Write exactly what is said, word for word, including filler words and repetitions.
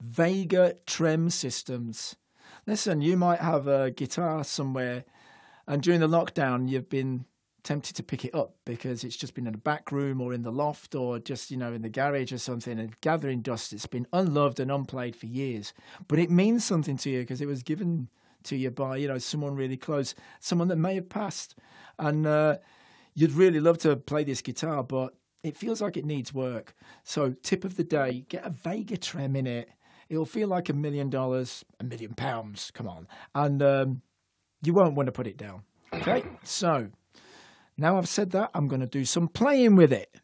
Vegatrem systems. Listen, you might have a guitar somewhere, and during the lockdown, you've been tempted to pick it up because it's just been in a back room or in the loft or just, you know, in the garage or something and gathering dust. It's been unloved and unplayed for years, but it means something to you because it was given to you by, you know, someone really close, someone that may have passed. And uh, you'd really love to play this guitar, but it feels like it needs work. So tip of the day, get a Vegatrem in it. It'll feel like a million dollars, a million pounds, come on. And um, you won't want to put it down. Okay, so now I've said that, I'm going to do some playing with it.